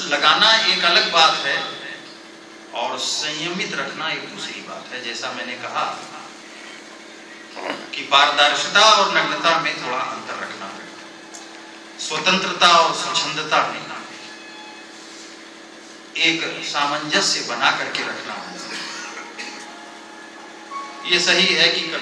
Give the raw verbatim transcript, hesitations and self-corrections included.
लगाना एक अलग बात है और संयमित रखना एक दूसरी बात है। जैसा मैंने कहा कि पारदर्शिता और नग्नता में थोड़ा अंतर रखना है, स्वतंत्रता और स्वच्छंदता में एक सामंजस्य बना करके रखना है। ये सही है कि